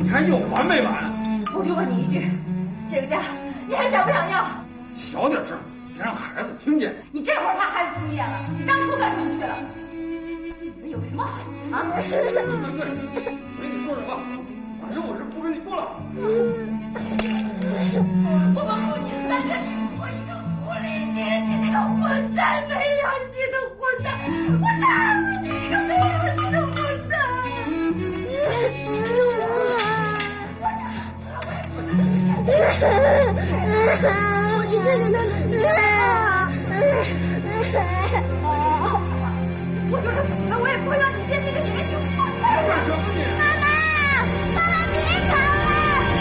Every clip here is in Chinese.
还有完没完？ 我就问你一句，这个家你还想不想要？ 小点声，别让孩子听见。 你这会儿怕孩子听见了，你当初干什么去了？你们有什么好啊？ 对，随你说什么，反正我是不跟你过了。 我们母女三人只不过一个狐狸精，你这个混蛋，没良心的混蛋！我打死你一个没良心的混蛋！我就是死了，我也不会让你见那个你混蛋！ 干什么你？ 妈妈，别吵了！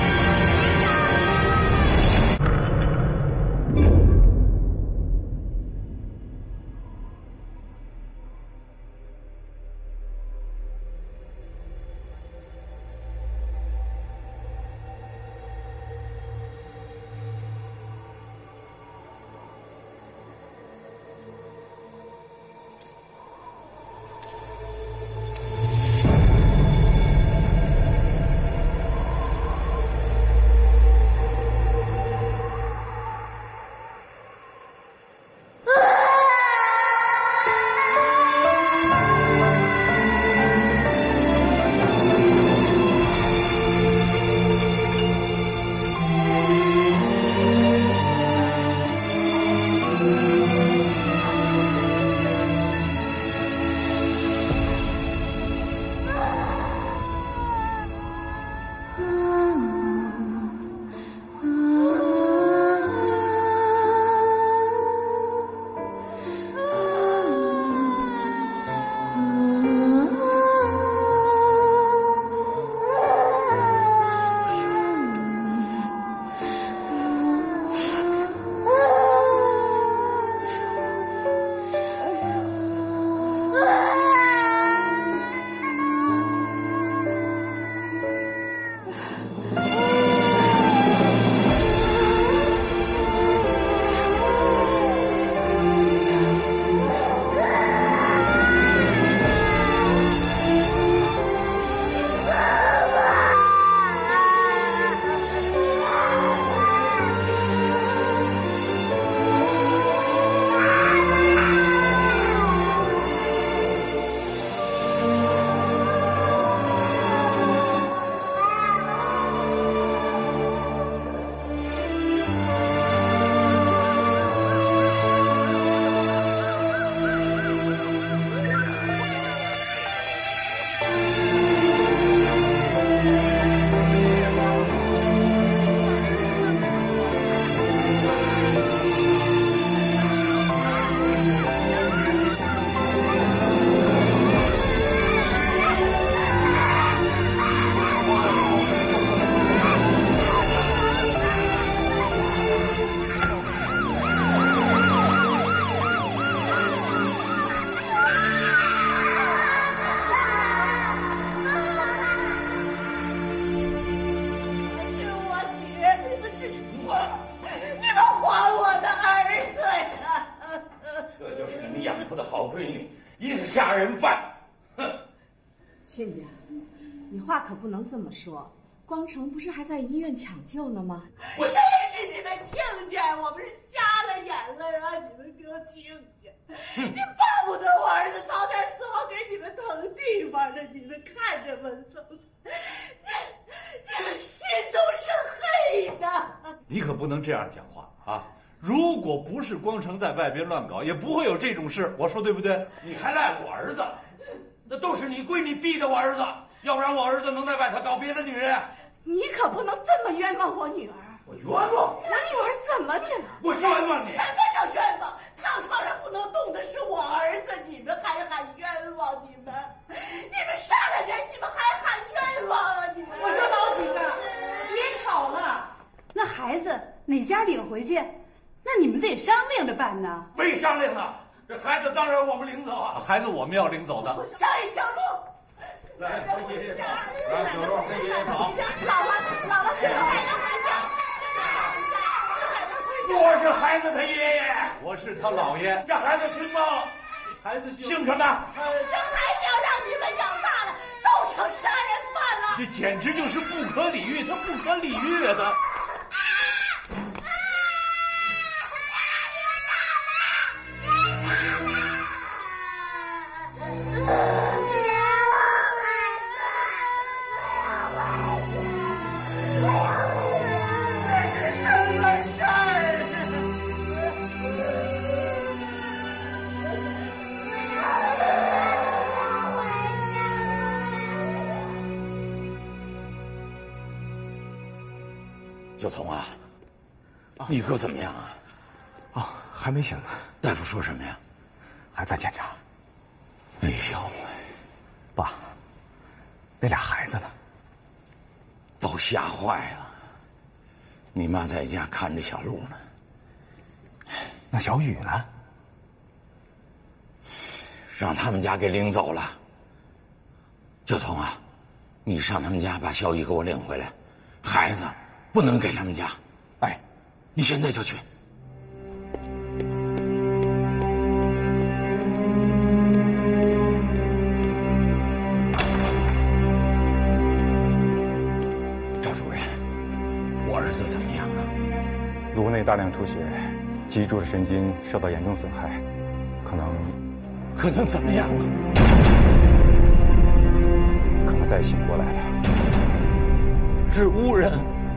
亲家，你话可不能这么说。光成不是还在医院抢救呢吗？ 我谁是你们亲家？我们是瞎了眼了，让你们给我亲家。你巴不得我儿子早点死，好给你们腾地方的，你们看着吧，走走。你们心都是黑的。 你可不能这样讲话啊！如果不是光成在外边乱搞，也不会有这种事。我说对不对？ 你还赖我儿子？那都是你闺女逼的我儿子，要不然我儿子能在外头搞别的女人？ 你可不能这么冤枉我女儿。 我冤枉？ 我女儿怎么你了？ 我冤枉你？ 什么叫冤枉？炕床上不能动的是我儿子，你们还喊冤枉？你们杀了人，你们还喊冤枉啊？你们！ 我说老几个，别吵了。那孩子哪家领回去？那你们得商量着办呢。 没商量呢，这孩子当然我们领走啊。 孩子我们要领走的。 小雨、小路， 来和爷爷走，来小路和爷爷走。 姥姥，快点回家！ 我是孩子他爷爷， 我是他姥爷。 这孩子姓吗？ 孩子姓什么？ 这孩子要让你们养大了，都成杀人犯了。 这简直就是不可理喻，他不可理喻啊！他。 小童啊，你哥怎么样啊？ 啊，还没醒呢。 大夫说什么呀？ 还在检查。 哎呦， 爸，那俩孩子呢？ 都吓坏了。你妈在家看着小路呢。 那小雨呢？ 让他们家给领走了。小童啊，你上他们家把小雨给我领回来，孩子不能给他们家。 哎， 你现在就去。赵主任，我儿子怎么样啊？ 颅内大量出血，脊柱神经受到严重损害，可能怎么样啊？ 可能再也醒不过来了。 植物人。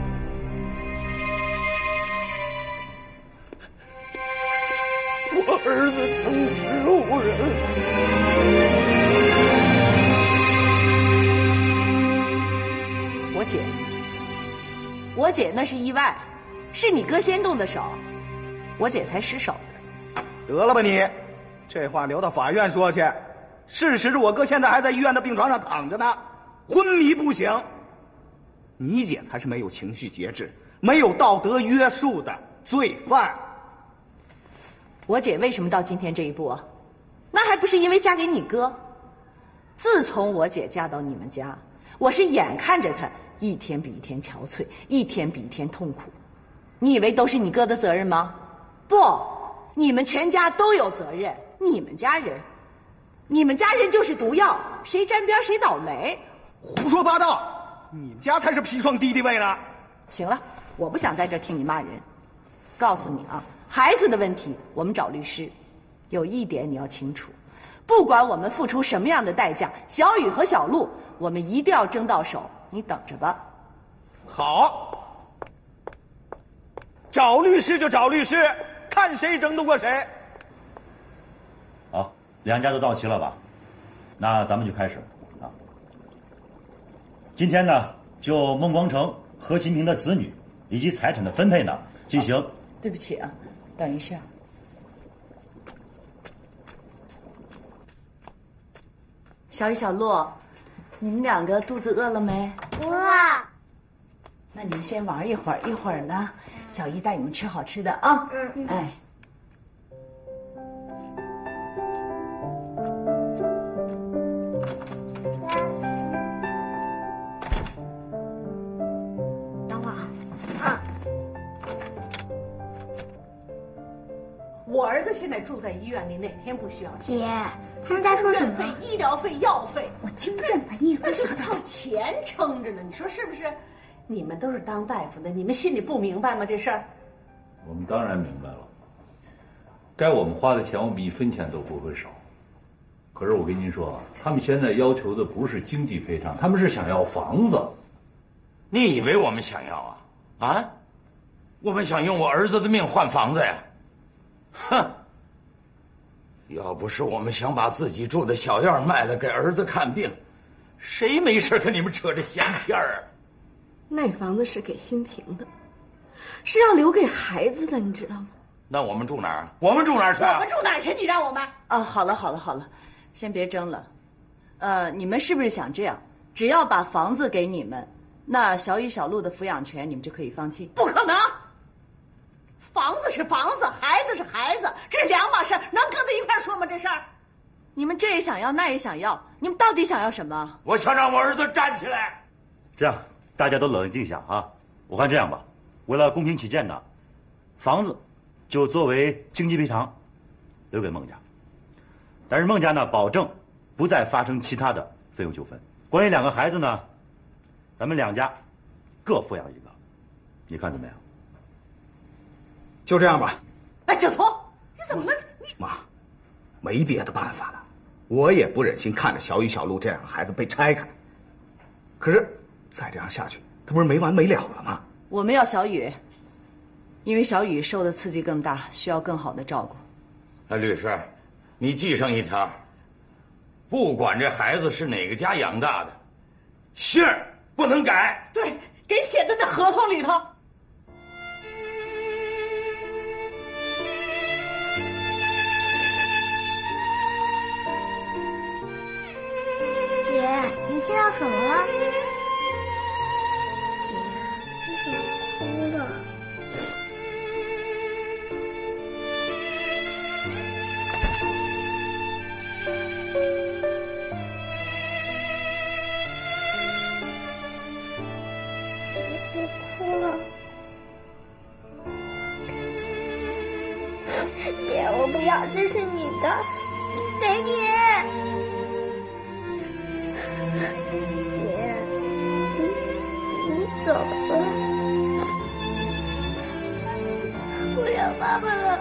我儿子成植物人。 我姐那是意外，是你哥先动的手，我姐才失手。 得了吧你，这话留到法院说去。事实是我哥现在还在医院的病床上躺着呢，昏迷不醒。你姐才是没有情绪节制、没有道德约束的罪犯。 我姐为什么到今天这一步啊？那还不是因为嫁给你哥。自从我姐嫁到你们家，我是眼看着她一天比一天憔悴，一天比一天痛苦。你以为都是你哥的责任吗？不，你们全家都有责任。你们家人就是毒药，谁沾边谁倒霉。 胡说八道！你们家才是砒霜敌敌畏呢。 行了，我不想在这儿听你骂人。告诉你啊，孩子的问题我们找律师。有一点你要清楚，不管我们付出什么样的代价，小雨和小路我们一定要争到手。你等着吧。 好，找律师就找律师，看谁争得过谁。 好，两家都到齐了吧？那咱们就开始啊。今天呢，就孟光成、何新平的子女以及财产的分配呢进行。 对不起啊，等一下。小雨、小路，你们两个肚子饿了没？ 饿。 那你们先玩一会儿，一会儿呢，小姨带你们吃好吃的啊。哎。 等会儿啊。我儿子现在住在医院里，哪天不需要钱？ 姐，他们在说什么？ 费、医疗费、药费， 我听不见了，你也那就是靠钱撑着呢，你说是不是？你们都是当大夫的，你们心里不明白吗？这事儿， 我们当然明白了。该我们花的钱，我们一分钱都不会少。可是我跟您说啊，他们现在要求的不是经济赔偿，他们是想要房子。 你以为我们想要啊？啊？我们想用我儿子的命换房子呀？哼！要不是我们想把自己住的小院卖了给儿子看病，谁没事跟你们扯这闲篇儿啊？ 那房子是给新平的，是要留给孩子的，你知道吗？ 那我们住哪儿啊？我们住哪儿去啊？ 我们住哪儿去？你让我们？ 啊，好了，先别争了。你们是不是想这样？只要把房子给你们，那小雨、小路的抚养权你们就可以放弃？ 不可能！房子是房子，孩子是孩子，这是两码事，能搁在一块说吗？这事儿， 你们这也想要，那也想要，你们到底想要什么？ 我想让我儿子站起来。 这样，大家都冷静一下啊！我看这样吧，为了公平起见呢，房子就作为经济赔偿留给孟家，但是孟家呢保证不再发生其他的费用纠纷。关于两个孩子呢， 咱们2家各抚养1个，你看怎么样？ 就这样吧。 哎，九头，你怎么了？ 妈，没别的办法了，我也不忍心看着小雨、小璐这两个孩子被拆开。可是再这样下去，他不是没完没了了吗？ 我们要小雨，因为小雨受的刺激更大，需要更好的照顾。 哎，律师，你记上一条，不管这孩子是哪个家养大的，姓儿不能改。 对，给写在那合同里头。 姐，你听到什么了？姐，你怎么哭了？姐，我不要，这是你的，给你。姐，你走了，不要妈妈了，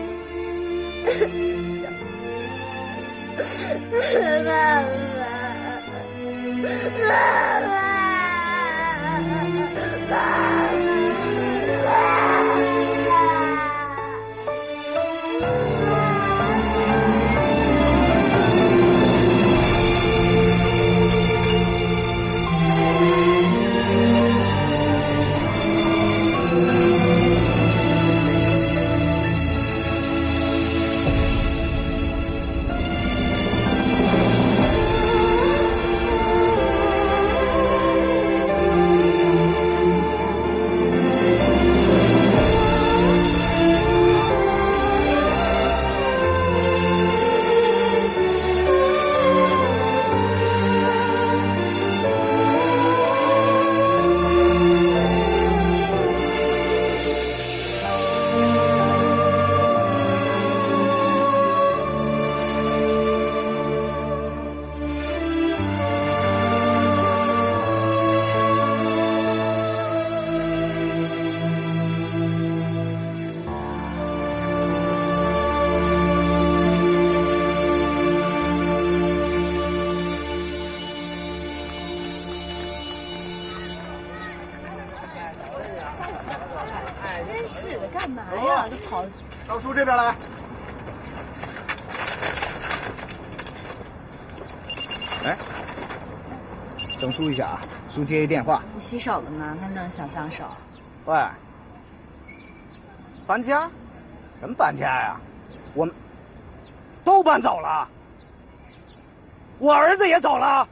真是的，干嘛呀？都跑到叔这边来。哎，等叔一下啊，叔接一电话。 你洗手了吗？慢动小脏手。 喂，搬家？什么搬家呀？我们都搬走了，我儿子也走了。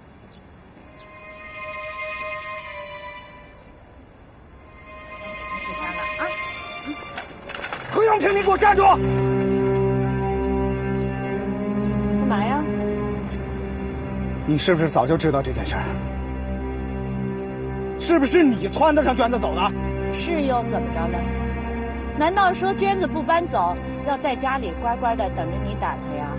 回家了啊！ 何永平，你给我站住！ 干嘛呀？ 你是不是早就知道这件事儿？是不是你撺掇上娟子走的？ 是又怎么着了？难道说娟子不搬走，要在家里乖乖的等着你打她呀？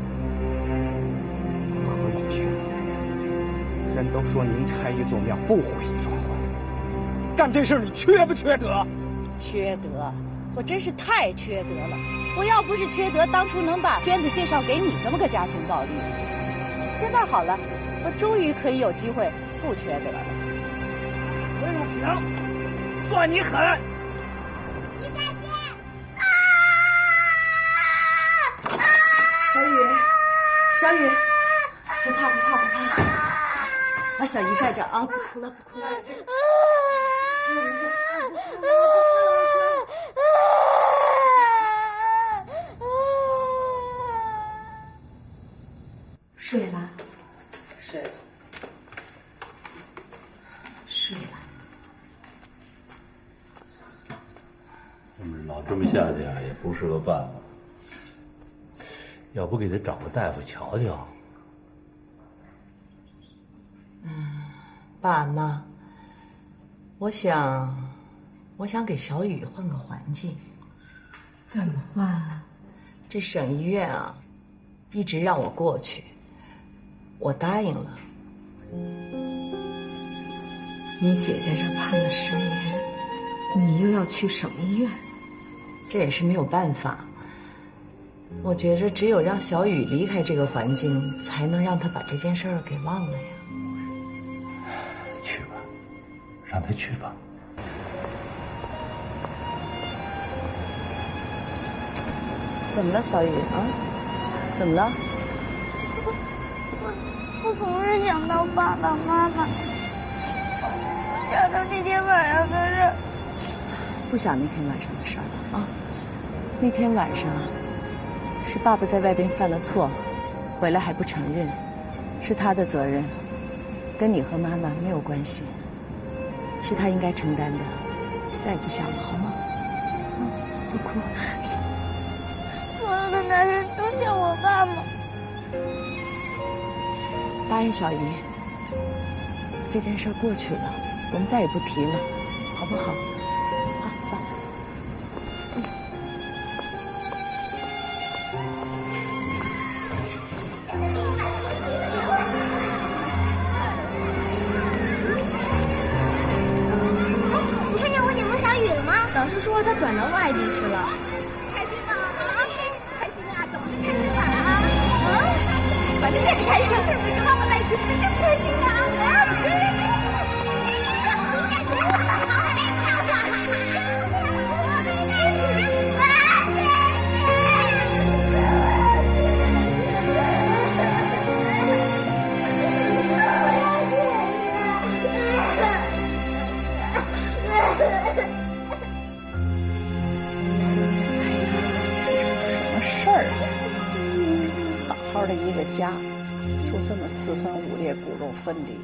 何永平，人都说宁拆一座庙，不毁一桩婚。干这事儿你缺不缺德？ 缺德！我真是太缺德了！我要不是缺德，当初能把娟子介绍给你这么个家庭暴力。现在好了，我终于可以有机会不缺德了。 何永平，算你狠！ 你再见！ 小雨，小雨，不怕不怕不怕！啊，小姨在这儿啊，不哭了不哭了。睡了， 睡了， 睡了。 老这么下去啊，也不是个办法。要不给他找个大夫瞧瞧？ 爸妈，我想给小雨换个环境。 怎么换啊？ 这省医院啊，一直让我过去，我答应了。 你姐在这判了10年，你又要去省医院， 这也是没有办法。我觉着只有让小雨离开这个环境，才能让她把这件事儿给忘了呀。 去吧，让她去吧。 怎么了，小雨啊？怎么了？ 我总是想到爸爸妈妈，想到那天晚上的事。 不想那天晚上的事儿了啊！那天晚上是爸爸在外边犯了错，回来还不承认，是他的责任，跟你和妈妈没有关系，是他应该承担的。再也不想了，好吗？不哭。 所有的男人都像我爸妈。 答应小姨，这件事过去了，我们再也不提了，好不好？好，走。 你看见我姐夫小雨了吗？ 老师说他转到外地去了。 开心吗？开心啊！怎么就开心法了啊？反正也是开心，是不是？跟妈妈在一起就是开心的啊！ 好好的一个家，就这么4分5裂、骨肉分离。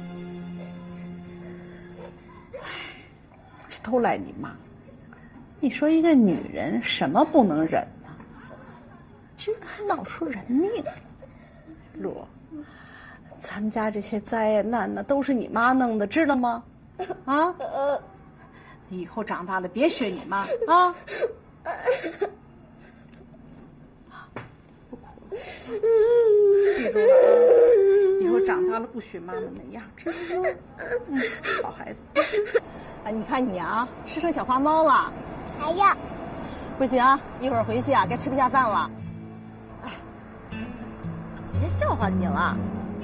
唉，这都赖你妈！你说一个女人什么不能忍呢？竟然还闹出人命！洛，咱们家这些灾难呢，都是你妈弄的，知道吗？啊？你以后长大了别学你妈啊！记住了啊！以后长大了不许妈妈那样，知道吗？好孩子。哎，你看你啊，吃成小花猫了。 还要。 不行，一会儿回去啊，该吃不下饭了。哎，人家笑话你了。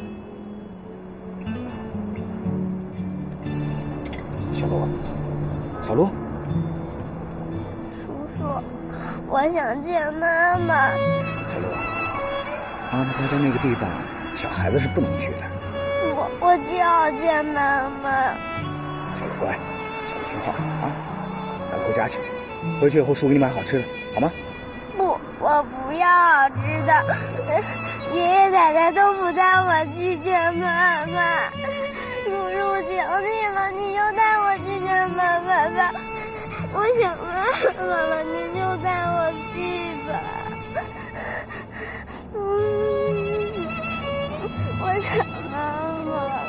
小罗，小罗。 叔叔，我想见妈妈。 小罗。妈妈待在那个地方，小孩子是不能去的。 我就要见妈妈。 小罗乖，小罗听话啊，咱回家去。回去以后叔给你买好吃的，好吗？ 不，我不要好吃的。爷爷奶奶都不带我去见妈妈。叔叔，我求你了，你就带我去见妈妈吧。我想妈妈了，你就带我去吧。我想妈妈。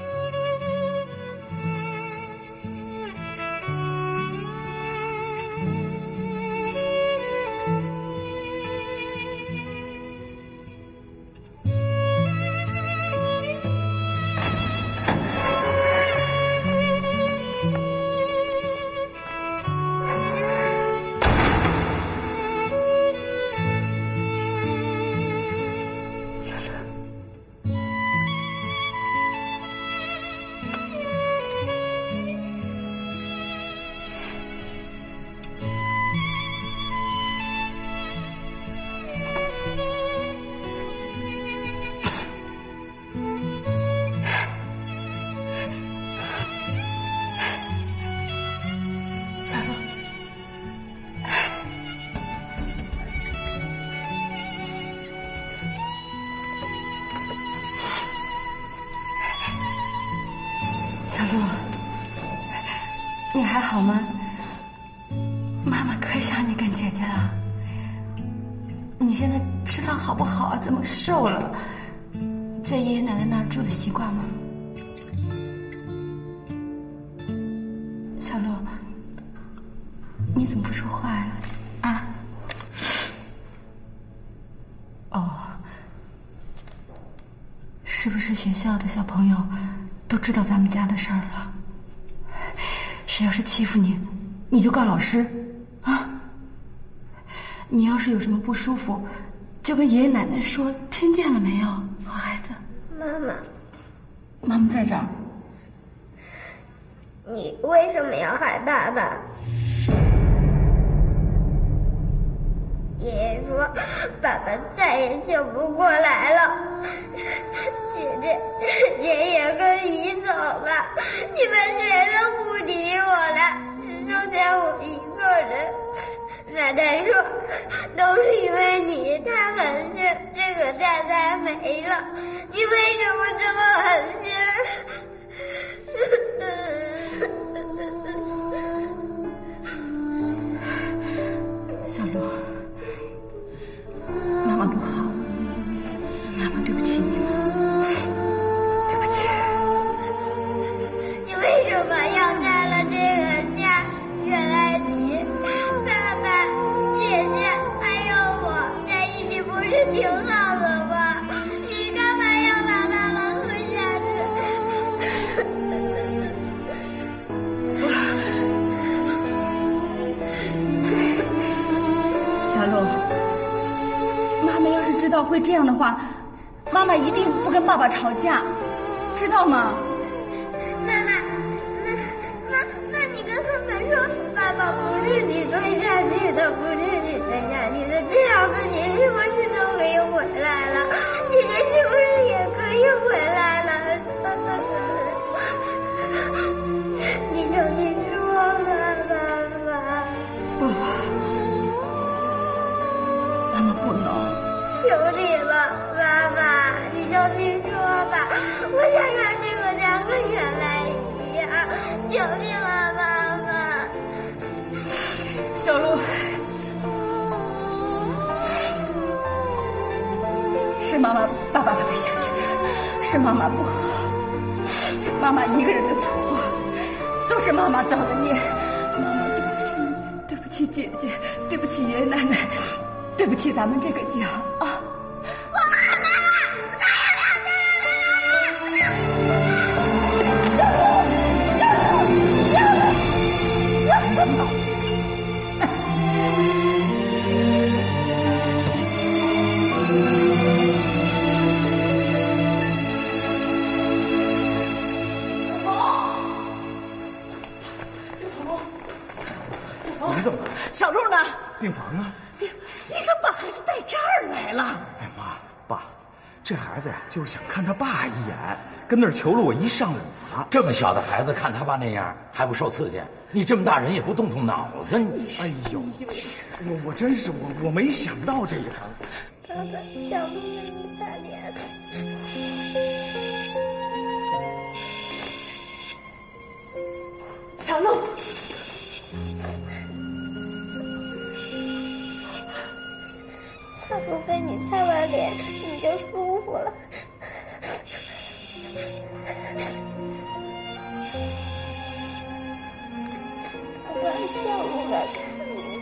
小洛，你还好吗？妈妈可想你跟姐姐了。你现在吃饭好不好啊？怎么瘦了？在爷爷奶奶那儿住的习惯吗？小洛，你怎么不说话呀？啊？哦，是不是学校的小朋友都知道咱们家的事儿了？ 谁要是欺负你，你就告老师，啊！你要是有什么不舒服，就跟爷爷奶奶说，听见了没有，好孩子？ 妈妈， 妈妈在这儿。 你为什么要害爸爸？爷爷说，爸爸再也醒不过来了。姐也跟姨走了，你们谁都不理我了，只剩下我一个人。奶奶说，都是因为你太狠心，这个家才没了。你为什么这么狠心？ 小璐，妈妈不好，妈妈对不起你们，对不起。 你为什么要拆了这个家？原来你、爸爸、姐姐还有我在一起不是挺好的吗？你干嘛要把妈妈推下去？ 小璐，妈妈要是知道会这样的话，妈妈一定不跟爸爸吵架，知道吗？ 妈妈，那你跟他们说，爸爸不是你推下去的，不是你推下去的，这样子你是不是就可以回来了？姐姐是不是也可以回来了？你就去说吧，妈妈。 不，妈妈不能。 求你了，妈妈，你就去说吧。我想让这个家跟原来一样，求你了，妈妈。 小璐，是妈妈把爸爸推下去的，是妈妈不好，妈妈一个人的错，都是妈妈造的孽。妈妈对不起，对不起姐姐，对不起爷爷奶奶，对不起咱们这个家啊！ 我妈妈，我再也不要这样了！ 小璐， 你怎么了？ 小璐呢？ 病房啊！ 你怎么把孩子带这儿来了？ 哎妈，爸，这孩子呀，就是想看他爸一眼，跟那儿求了我一上午了。 这么小的孩子看他爸那样还不受刺激，你这么大人也不动动脑子，你哎呦，我真是我没想到这一行。 爸爸，小璐给你擦脸。 小璐。 小璐给你擦完脸，你就舒服了。爸爸，小璐来看你。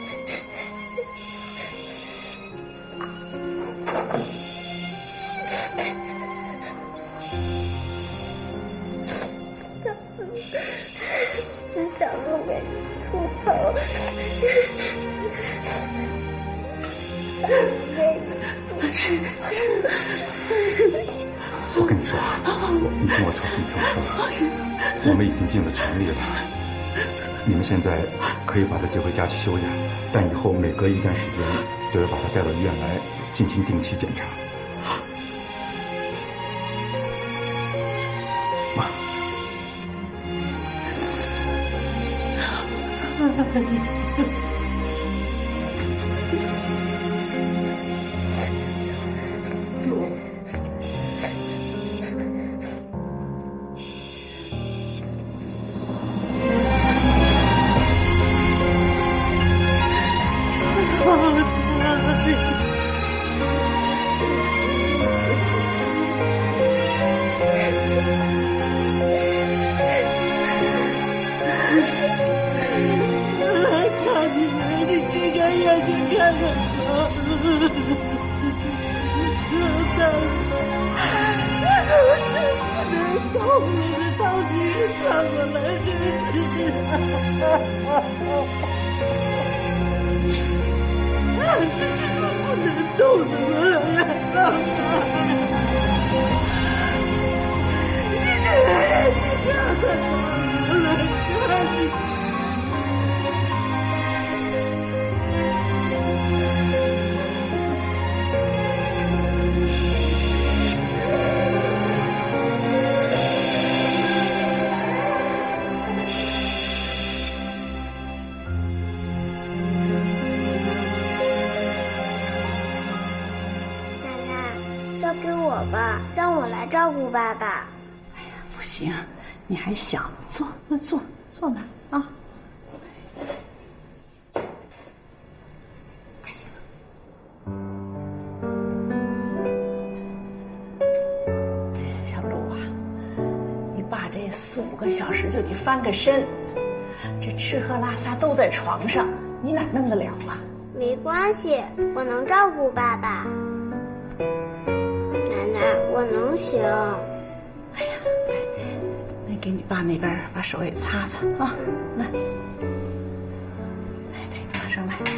小璐给你梳头。 我跟你说，你听我说，我们已经尽了全力了。你们现在可以把他接回家去休养，但以后每隔一段时间都要把他带到医院来进行定期检查。妈。 动了，这到底是怎么了？这是，这不能动了吗？ 交给我吧，让我来照顾爸爸。 哎呀，不行，你还小，坐那啊。小陆啊，你爸这4、5个小时就得翻个身，这吃喝拉撒都在床上，你哪弄得了啊？ 没关系，我能照顾爸爸。奶奶，我能行。 哎呀，来，给你爸那边把手也擦擦啊，来，对，马上来。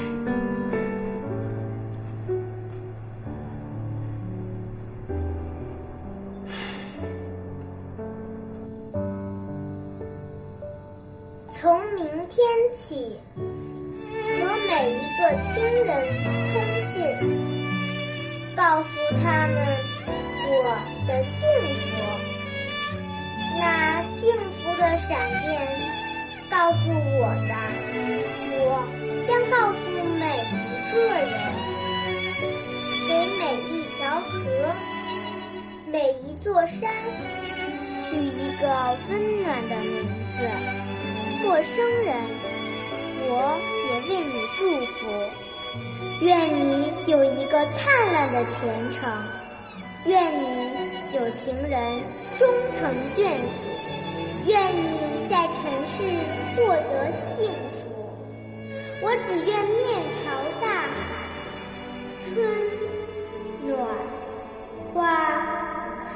从明天起，和每一个亲人通信，告诉他们我的幸福。那幸福的闪电告诉我的，我将告诉每一个人，给每一条河、每一座山取一个温暖的名字。陌生人，我也为你祝福，愿你有一个灿烂的前程，愿你有情人终成眷属，愿你在尘世获得幸福。我只愿面朝大海，春暖花开。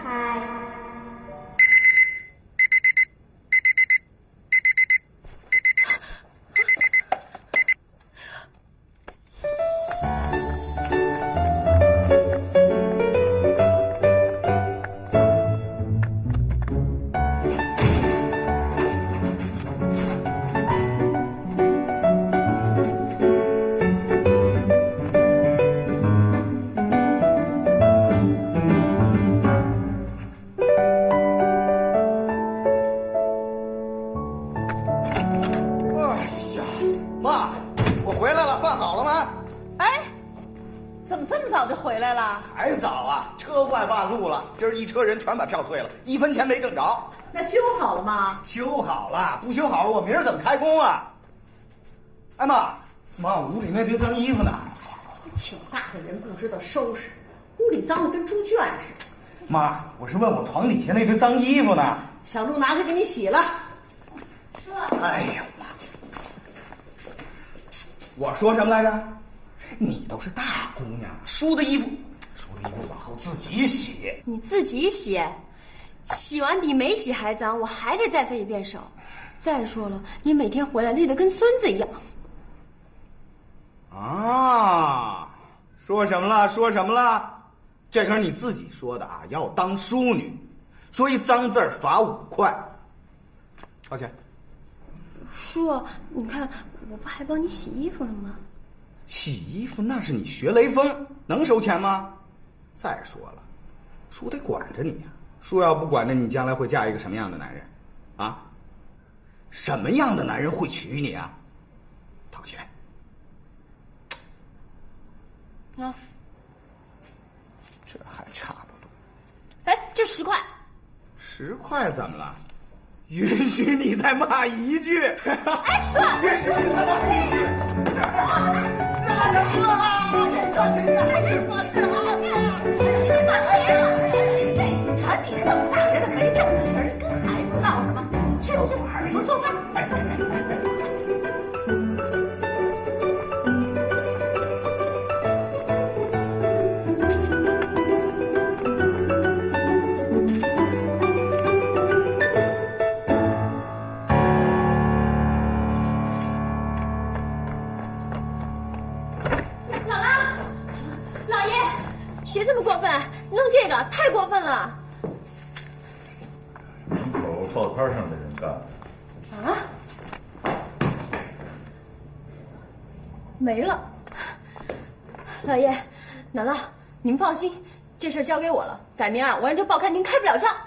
今儿一车人全把票退了，1分钱没挣着。 那修好了吗？ 修好了，不修好了我明儿怎么开工啊？哎妈，屋里那堆脏衣服呢？ 挺大的人不知道收拾，屋里脏的跟猪圈似的。 妈，我是问我床底下那堆脏衣服呢。 小陆拿去给你洗了。 说。 哎呀妈！我说什么来着？你都是大姑娘，叔的衣服往后自己洗。 你自己洗，洗完比没洗还脏，我还得再费一遍手。再说了，你每天回来累得跟孙子一样。 啊，说什么了？这可是你自己说的啊，要当淑女，说一脏字罚5块。掏钱。 叔，你看我不还帮你洗衣服了吗？ 洗衣服那是你学雷锋，能收钱吗？再说了，叔得管着你呀。叔要不管着你，将来会嫁一个什么样的男人？啊？什么样的男人会娶你啊？掏钱。 啊？ 这还差不多。 哎，这10块。 10块怎么了？允许你再骂一句。 哎，叔， 允许你再骂一句。杀人了！小心点，我是好的。 看你这么大人了没正形，跟孩子闹什么？去，我做饭。哎。 谁这么过分？弄这个太过分了！ 门口报摊上的人干的。 啊？没了。老爷、姥姥，你们放心，这事交给我了。改明儿我让这报刊亭开不了账。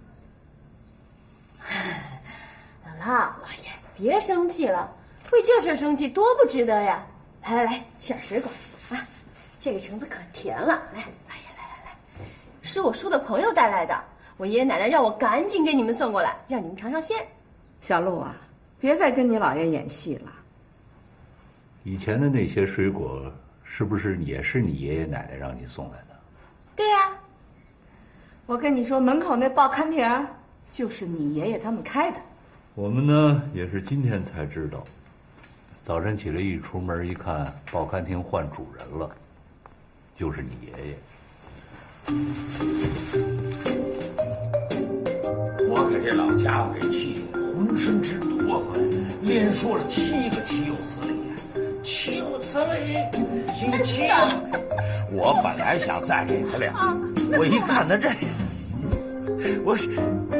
姥姥，老爷，别生气了，为这事生气多不值得呀！来，吃点水果啊，这个橙子可甜了。来，老爷，来，是我叔的朋友带来的，我爷爷奶奶让我赶紧给你们送过来，让你们尝尝鲜。 小璐啊，别再跟你姥爷演戏了。 以前的那些水果，是不是也是你爷爷奶奶让你送来的？ 对呀。 我跟你说，门口那报刊亭就是你爷爷他们开的。 我们呢也是今天才知道，早晨起来一出门一看，报刊亭换主人了，就是你爷爷。 我给这老家伙给气的浑身直哆嗦，连说了7个岂有此理呀！岂有此理！岂有！我本来想再给他俩，我一看他这，我是。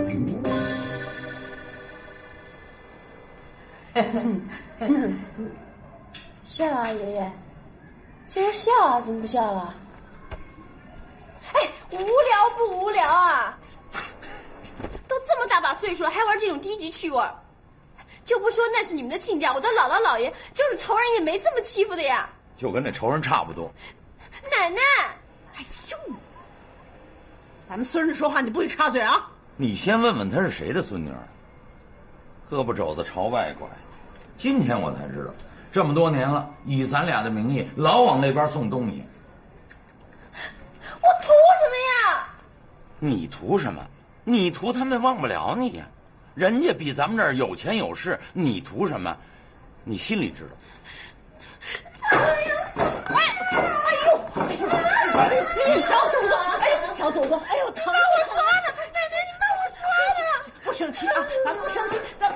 笑啊，爷爷，今儿笑啊，怎么不笑了？哎，无聊不无聊啊？都这么大把岁数了，还玩这种低级趣味，就不说那是你们的亲家，我的姥姥姥爷就是仇人也没这么欺负的呀。 就跟那仇人差不多。 奶奶， 哎呦，咱们孙女说话你不许插嘴啊！ 你先问问她是谁的孙女儿，胳膊肘子朝外拐。今天我才知道，这么多年了，以咱俩的名义老往那边送东西。 我图什么呀？ 你图什么？你图他们忘不了你呀。人家比咱们这儿有钱有势，你图什么？你心里知道。 小祖宗，小祖宗，哎呦疼！ 帮我刷呢，奶奶，你帮我刷呢。 不生气啊，咱们不生气，咱。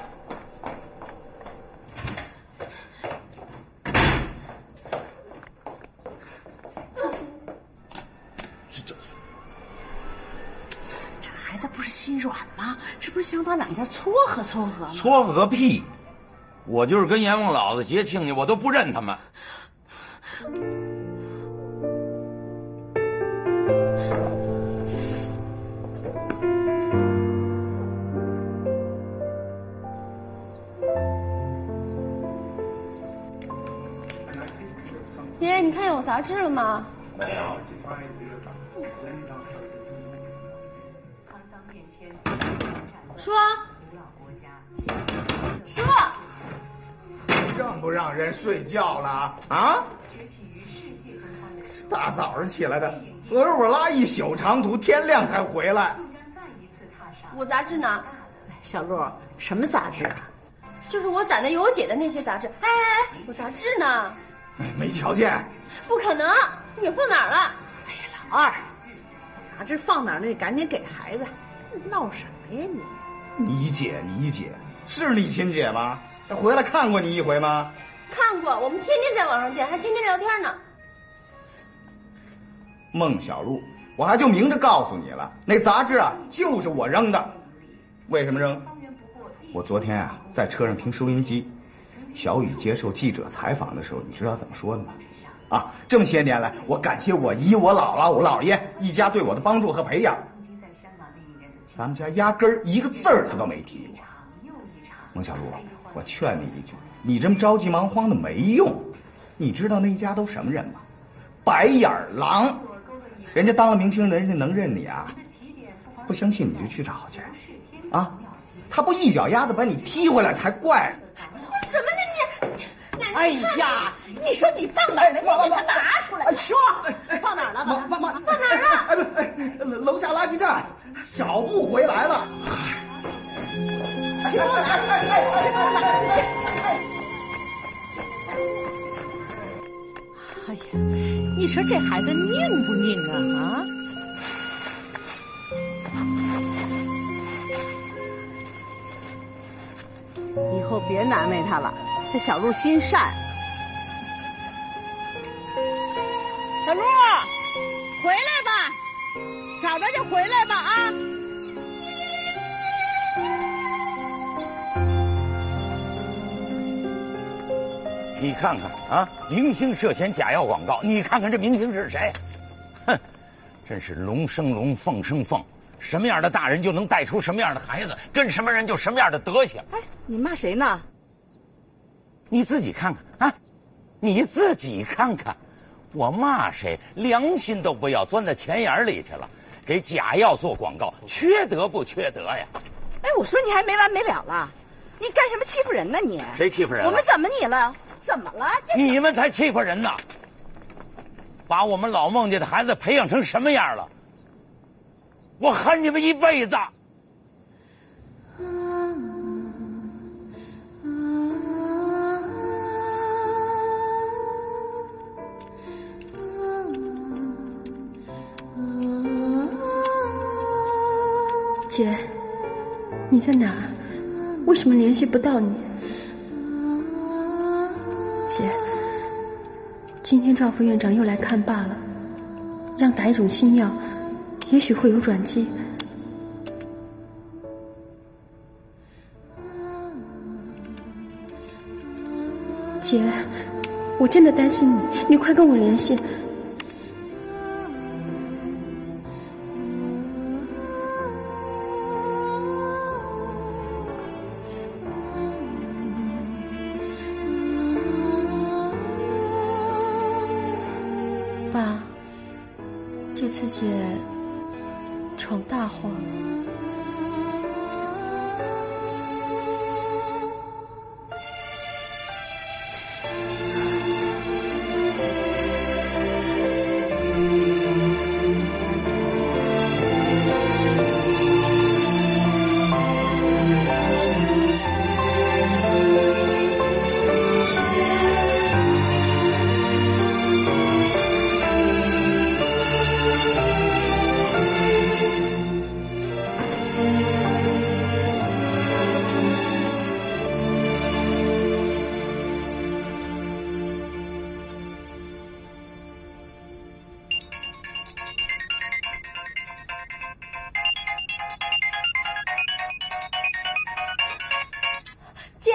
这孩子不是心软吗？这不是想把两家撮合撮合吗？ 撮合个屁！我就是跟阎王老子结亲去，我都不认他们。 爷爷，你看见我杂志了吗？ 没有。 说，说， 让不让人睡觉了啊？大早上起来的，昨儿我拉一宿长途，天亮才回来。 我杂志呢？ 小璐，什么杂志啊？ 就是我攒的有我姐的那些杂志。哎，我杂志呢？ 没瞧见。 不可能，你给放哪儿了？ 哎呀，老二，杂志放哪儿了？你赶紧给孩子。闹什么呀你？ 你姐，是你亲姐吗？回来看过你一回吗？ 看过，我们天天在网上见，还天天聊天呢。 孟小璐，我还就明着告诉你了，那杂志啊就是我扔的。为什么扔？我昨天啊在车上听收音机，小雨接受记者采访的时候，你知道怎么说的吗？啊，这么些年来，我感谢我姨、我姥姥、我姥爷一家对我的帮助和培养。咱们家压根儿一个字儿他都没提过。孟小璐，我劝你一句，你这么着急忙慌的没用。你知道那家都什么人吗？白眼狼。人家当了明星，人家能认你啊？不相信你就去找去，啊！他不一脚丫子把你踢回来才怪。 什么呢你？奶奶， 哎呀，你说你放哪儿了？你给他拿出来！说，放哪儿了？ 放哪儿了？ 哎，楼下垃圾站，找不回来了。 去给我拿！哎呀，你说这孩子拧不拧啊？啊！以后别难为他了，这小璐心善。小璐，回来找着就回来吧啊！ 你看看啊，明星涉嫌假药广告，你看看这明星是谁？哼，真是龙生龙，凤生凤，什么样的大人就能带出什么样的孩子，跟什么人就什么样的德行。 哎，你骂谁呢？ 你自己看看啊，你自己看看，我骂谁？良心都不要，钻在钱眼里去了，给假药做广告，缺德不缺德呀？ 哎，我说你还没完没了了，你干什么欺负人呢你？ 谁欺负人了？ 我们怎么你了？怎么了？ 你们才欺负人呢！把我们老孟家的孩子培养成什么样了？我恨你们一辈子！ 姐，你在哪儿？为什么联系不到你？姐，今天赵副院长又来看爸了，让打一种新药，也许会有转机。姐，我真的担心你，你快跟我联系。爸，这次姐闯大祸了。 姐，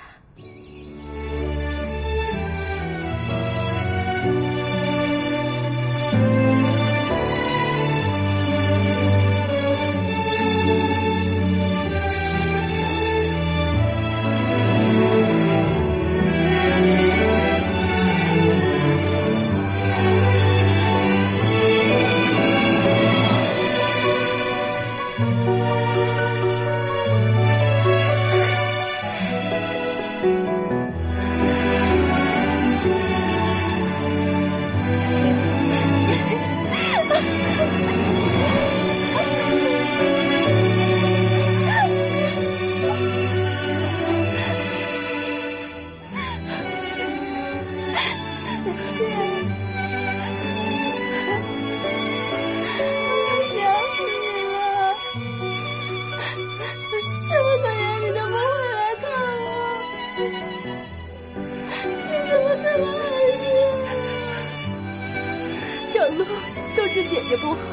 小鹿，都是姐姐不好。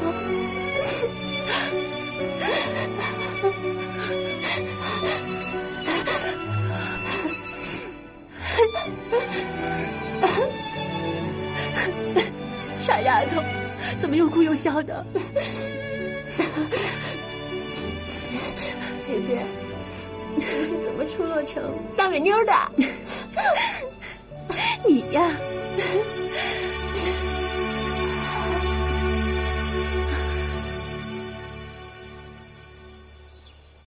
傻丫头，怎么又哭又笑的？ 姐姐，你是怎么出落成大美妞的？ 你呀。